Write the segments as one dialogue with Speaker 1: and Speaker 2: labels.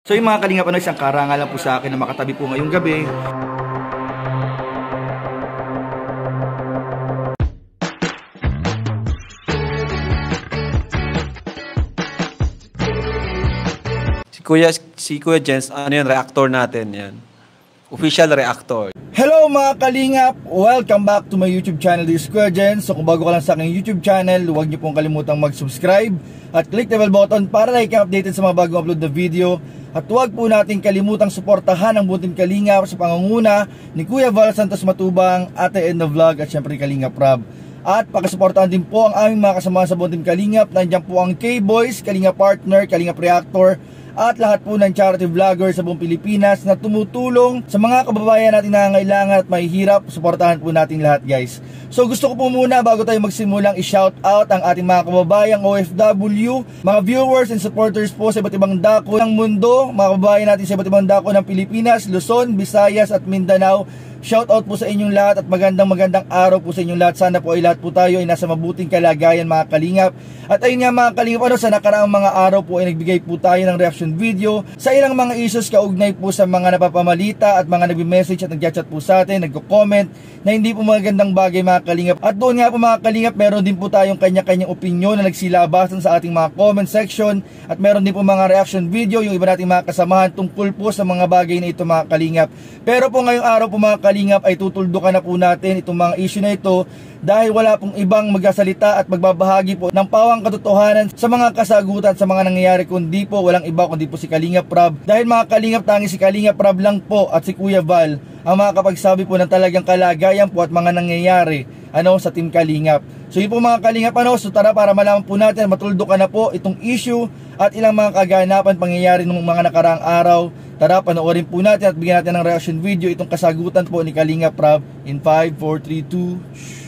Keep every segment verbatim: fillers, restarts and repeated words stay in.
Speaker 1: So yung mga kalingap, ano, isang karangal lang po sa akin na makatabi po ngayong gabi.
Speaker 2: Si Kuya, si Kuya Jens, ano yun, reactor natin yan. Official reactor.
Speaker 1: Hello mga kalingap! Welcome back to my YouTube channel, this is Kuya Jens. So kung bago ka lang sa aking YouTube channel, huwag niyo pong kalimutang mag-subscribe at click the bell button para like updated sa mga bagong upload na video. At huwag po natin kalimutang suportahan ang buong Team Kalingap sa pangunguna ni Kuya Val Santos Matubang, Ate Edna Vlog at syempre Kalingap Rob. At pakisuportahan din po ang aming mga kasama sa buong Team Kalingap. Nandiyan po ang K-Boys, Kalingap Partner, Kalingap Reactor, at lahat po ng charity vlogger sa buong Pilipinas na tumutulong sa mga kababayan natin na nangangailangan at mahihirap. Suportahan po natin lahat, guys. So gusto ko po muna bago tayo magsimulang i-shout out ang ating mga kababayang O F W, mga viewers and supporters po sa iba't ibang dako ng mundo, mga kababayan natin sa iba't ibang dako ng Pilipinas, Luzon, Visayas at Mindanao. Shout out po sa inyong lahat at magandang magandang araw po sa inyong lahat. Sana po ay lahat po tayo ay nasa mabuting kalagayan, mga kalingap. At ayun nga mga kalingap, ano, sa nakaraang mga araw po ay nagbigay po tayo ng reaction video sa ilang mga issues kaugnay po sa mga napapamalita at mga nagme-message at nagchat po sa atin, nagko-comment na hindi po magandang bagay, mga kalingap. At doon nga po mga kalingap, meron din po tayong kanya-kanyang opinion na nagsilabasan sa ating mga comment section. At meron din po mga reaction video yung iba nating mga kasamahan tungkol po sa mga bagay na ito, mga kalingap. Pero po ngayong araw po mga kalingap ay tutuldukan na po natin itong mga issue na ito dahil wala pong ibang magsasalita at magbabahagi po ng pawang katotohanan sa mga kasagutan sa mga nangyayari, kundi po walang iba kundi po si Kalingap Rob. Dahil mga kalingap, tangi si Kalingap Rob lang po at si Kuya Val ang makakapagsabi po ng talagang kalagayan po at mga nangyayari ano sa Team Kalingap. So yun po mga kalingap, ano, so tara para malaman po natin, matuldukan na po itong issue at ilang mga kaganapan pangyayari ng mga nakaraang araw. Tara, panoorin po natin at bigyan natin ng reaction video itong kasagutan po ni Kalingap Rob in five, four, three, two.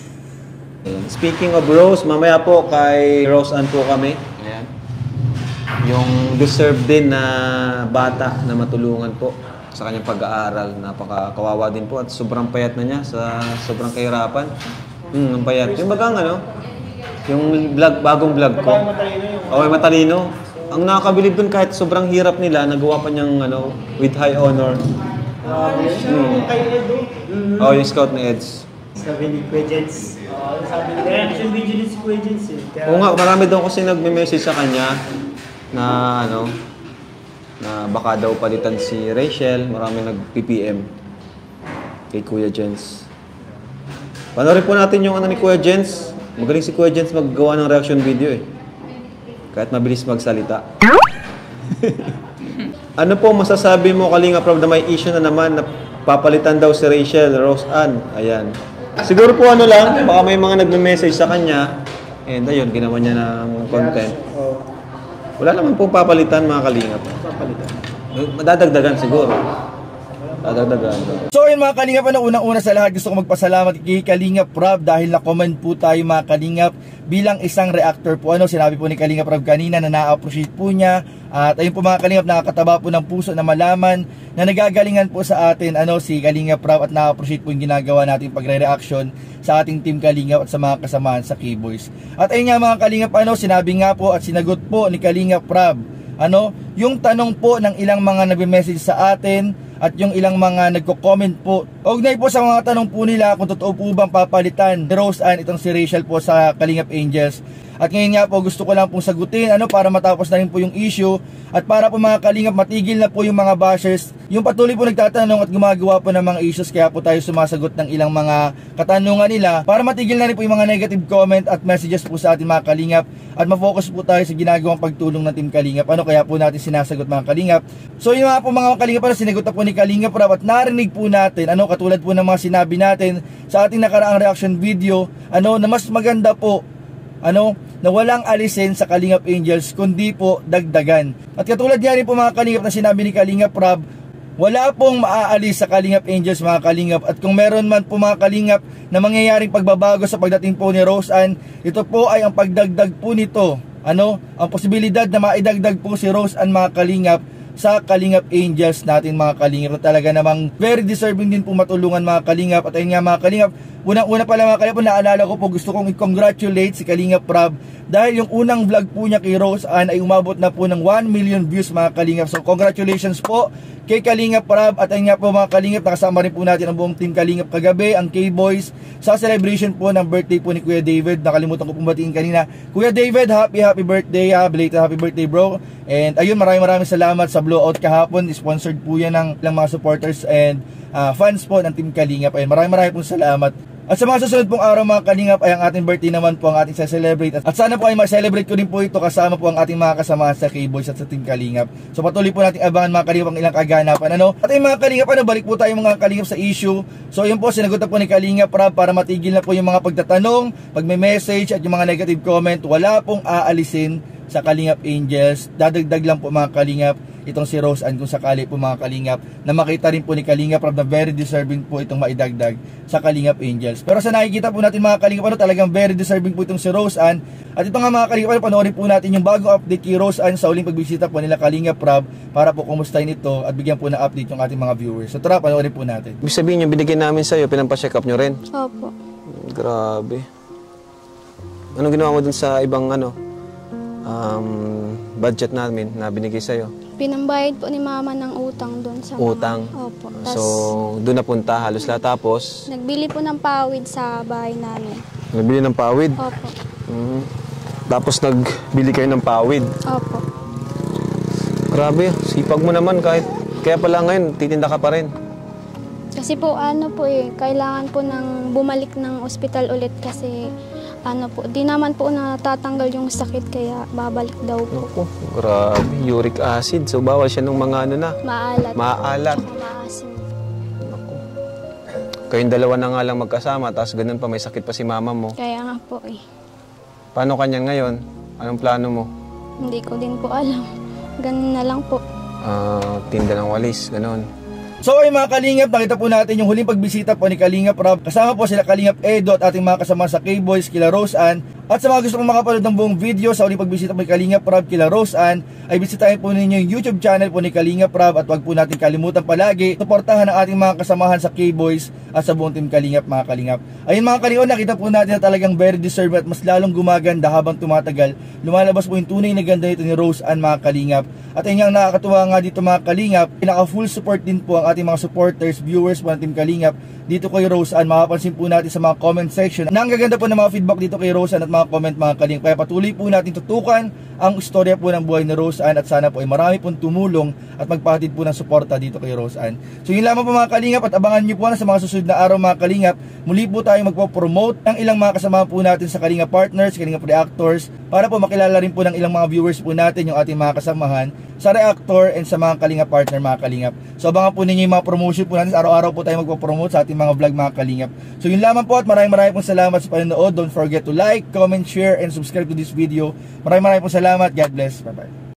Speaker 2: Speaking of Rose, mamaya po kay Rose Ann po kami. Ayan. Yung deserve din na bata na matulungan po sa kanyang pag-aaral. Napakakawawa din po at sobrang payat na niya sa sobrang kahirapan. Hmm, ang payat. Yung bagang ano, yung vlog, bagong vlog ko. Okay, matalino. Ang nakakabilib dun kahit sobrang hirap nila, nagawa pa niyang ano, with high honor. Hmm. Oh, yung scout ni Eds.
Speaker 3: Sabi ni Kuya Jens. Sabi ni reaction video ni si Kuya Jens eh.
Speaker 2: Oo nga, marami daw kasi nagme-message sa kanya na ano, na baka daw palitan si Rachel. Marami nag-P P M kay Kuya Jens. Panoorin po natin yung ano ni Kuya Jens. Magaling si Kuya Jens maggawa ng reaction video eh. Kahit mabilis magsalita. Ano po masasabi mo, Kalingap Rob, na may issue na naman na papalitan daw si Rachel, Rose Ann? Ayan. Siguro po ano lang, baka may mga nagme-message sa kanya. And ayun, ginawa niya ng content. Wala naman pong papalitan, mga Kalingap.
Speaker 3: Papalitan.
Speaker 2: Madadagdagan siguro. Dadagdagan.
Speaker 1: So yun mga kalingap, ano, unang-una sa lahat gusto ko magpasalamat kay Kalingap Rob dahil na-comment po tayo, mga kalingap, bilang isang reactor po. Ano, sinabi po ni Kalingap Rob kanina na na-appreciate po niya. At ayun po mga kalingap, nakakataba po ng puso na malaman na nagagalingan po sa atin ano si Kalingap Rob at na-appreciate po yung ginagawa natin pagre-reaction sa ating Team Kalingap at sa mga kasamahan sa K-Boys. At ayun nga mga kalingap, ano, sinabi nga po at sinagot po ni Kalingap Rob ano, yung tanong po ng ilang mga nagme-message sa atin at yung ilang mga nagko-comment po. Ugnay po sa mga tanong po nila kung totoo po bang papalitan ni Rose Ann itong si Rachel po sa Kalingap Angels. At ngayon nga po gusto ko lang pong sagutin ano para matapos na rin po yung issue at para po mga kalingap matigil na po yung mga bashers, yung patuloy po nagtatanong at gumagawa po ng mga issues, kaya po tayo sumasagot ng ilang mga katanungan nila para matigil na rin po yung mga negative comment at messages po sa ating mga kalingap at ma-focus po tayo sa ginagawang pagtulong ng Team Kalingap. Ano, kaya po natin sinasagot mga kalingap. So yun nga po mga kalingap, ano, sinagot na po ni Kalingap Rob at narinig po natin ano, katulad po ng mga sinabi natin sa ating nakaraang reaction video, ano, na mas maganda po ano, na walang alisin sa Kalingap Angels kundi po dagdagan. At katulad nga rin po mga kalingap na sinabi ni Kalingap Rob, wala pong maaalis sa Kalingap Angels, mga kalingap. At kung meron man po mga kalingap na mangyayaring pagbabago sa pagdating po ni Rose Ann, ito po ay ang pagdagdag po nito. Ano, ang posibilidad na maidagdag po si Rose Ann, mga kalingap, sa Kalingap Angels natin mga Kalingap. Talaga namang very deserving din po matulungan mga Kalingap. At ayun nga mga Kalingap, unang-una pala mga Kalingap, naalala ko po, gusto kong i-congratulate si Kalingap Rob dahil yung unang vlog po niya kay Rose Ann ay umabot na po ng one million views mga Kalingap. So congratulations po kay Kalingap Rob. At ayun nga po mga Kalingap, nakasama rin po natin ang buong team Kalingap kagabi, ang K-Boys, sa celebration po ng birthday po ni Kuya David. Nakalimutan ko pumbatiin kanina. Kuya David, happy happy birthday ha, belated happy birthday bro. And ayun, maraming maraming salamat sa blowout kahapon. Sponsored po yan ng, ng mga supporters and uh, fans po ng team Kalingap. Ayun, maraming maraming pong salamat. At sa mga susunod pong araw mga Kalingap ay ang ating birthday naman po ang ating sa-celebrate. At sana po ay ma-celebrate ko rin po ito kasama po ang ating mga kasama sa K-Boys at sa Team Kalingap. So patuloy po nating abangan mga Kalingap ang ilang kaganapan. Ano? At ay mga Kalingap, ano, balik po tayo mga Kalingap sa issue. So yun po, sinagot na po ni Kalingap Rob para matigil na po yung mga pagtatanong, pag-message at yung mga negative comment. Wala pong aalisin sa Kalingap Angels. Dadagdag lang po mga Kalingap itong si Rose Ann kung sakali po mga Kalingap na makita rin po ni Kalingap Rob na very deserving po itong maidagdag sa Kalingap Angels. Pero sa nakikita po natin mga Kalingap, ano, talagang very deserving po itong si Rose Ann. At ito nga mga Kalingap, ano, panoorin po natin yung bagong update kay Rose Ann sa uling pagbisita po nila Kalingap Rob para po kumustahin ito at bigyan po ng update yung ating mga viewers. So tara, panoorin po natin.
Speaker 2: Ibig sabihin yung binigyan namin sa'yo, pinampa-check up nyo rin?
Speaker 4: Opo.
Speaker 2: Grabe. Anong ginawa mo dun sa ibang ano, um, budget namin na binigay sa'yo?
Speaker 4: Pinambayad po ni mama ng utang doon sa
Speaker 2: Utang?
Speaker 4: mga... Opo. Tas,
Speaker 2: So, doon napunta halos lahat. Tapos,
Speaker 4: nagbili po ng pawid sa bahay namin.
Speaker 2: nagbili ng pawid.
Speaker 4: Opo.
Speaker 2: Mhm. Tapos, nagbili kayo ng pawid.
Speaker 4: Opo.
Speaker 2: Grabe, sipag mo naman kahit... Kaya pala ngayon, titinda ka pa rin.
Speaker 4: Kasi po ano po eh, kailangan po ng bumalik ng ospital ulit kasi ano po, di naman po natatanggal yung sakit kaya babalik daw po.
Speaker 2: Naku, grabe, uric acid. So, bawal siya ng mga ano na,
Speaker 4: Maalat.
Speaker 2: maalat.
Speaker 4: Tsaka maasim.
Speaker 2: Naku. Kayong dalawa na nga lang magkasama, tapos ganun pa, may sakit pa si mama mo.
Speaker 4: Kaya nga po eh.
Speaker 2: Paano kanya ngayon? Anong plano mo?
Speaker 4: Hindi ko din po alam. Ganun na lang po.
Speaker 2: Ah, tinda ng walis, ganun.
Speaker 1: So ay mga Kalingap, nakita po natin yung huling pagbisita po ni Kalingap Rob. Kasama po sila Kalingap Edo at ating mga kasama sa K-Boys, kila Rose Ann. At sa mga gusto pong makapanood ng buong video sa huling pagbisita po ni Kalingap Rob, kila Rose Ann, ay bisitahin po ninyo yung YouTube channel po ni Kalingap Rob. At wag po natin kalimutan palagi, suportahan ang ating mga kasamahan sa K-Boys at sa buong team Kalingap mga Kalingap. Ayun mga Kalingap, nakita po natin na talagang very deserved at mas lalong gumaganda habang tumatagal. Lumalabas po yung tunay na ganda nito ni Rose Ann mga Kalingap. At ayun yung nakakatuwa nga dito mga Kalingap, pinaka full support din po ang ating mga supporters, viewers po ng Team Kalingap dito kay Rose Ann. Makapansin po natin sa mga comment section na ang gaganda po ng mga feedback dito kay Rose Ann at mga comment mga Kalingap. Kaya patuloy po natin tutukan ang istorya po ng buhay ni Rose Ann at sana po ay marami pong tumulong at magpahatid po ng suporta dito kay Rose Ann. So yun lamang po mga Kalingap at abangan nyo po na sa mga susunod na araw mga Kalingap. Muli po tayo magpo-promote ng ilang mga kasama po natin sa Kalingap Partners, Kalingap Reactors para po makilala rin po ng ilang mga viewers po natin yung ating mga kasamahan sa Reactor and sa mga Kalingap Partner mga Kalingap. So abangan po ninyo yung mga promotion po natin. Araw-araw po tayo magpo-promote sa ating mga vlog mga Kalingap. So yun lamang po at maraming maraming pong salamat sa panonood. Don't forget to like, comment, share, and subscribe to this video. Maraming maraming pong salamat. God bless. Bye-bye.